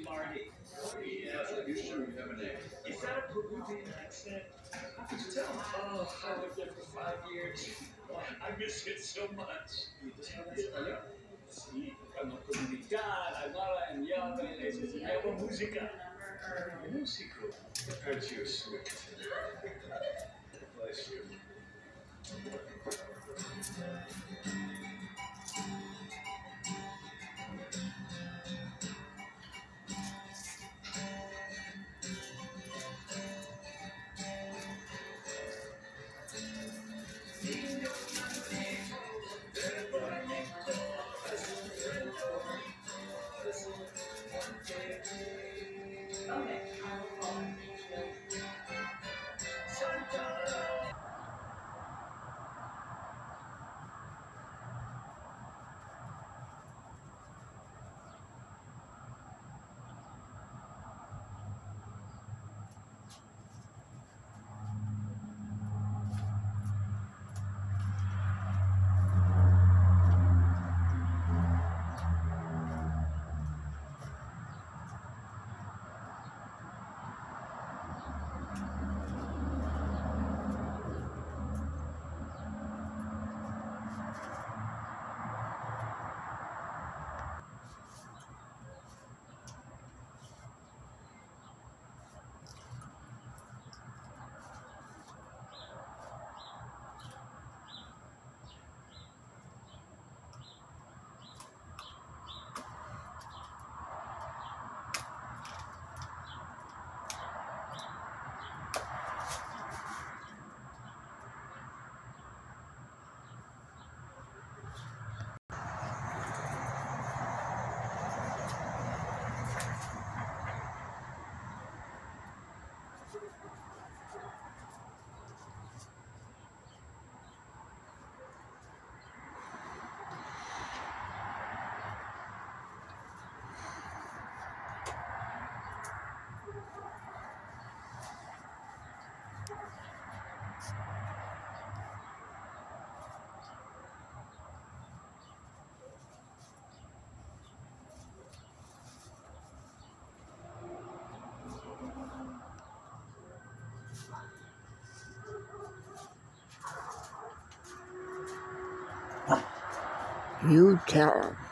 Yes, are you sure you have an egg? Is that a Peruvian accent? How could you tell? Oh, I lived there for 5 years. Oh, I miss it so much. ¿Y tú sabes español? Sí, conozco Dominicana, Aymara, and Yahweh, les enseñaba música. Músico. Aren't you sweet? Bless you. You tell 'em.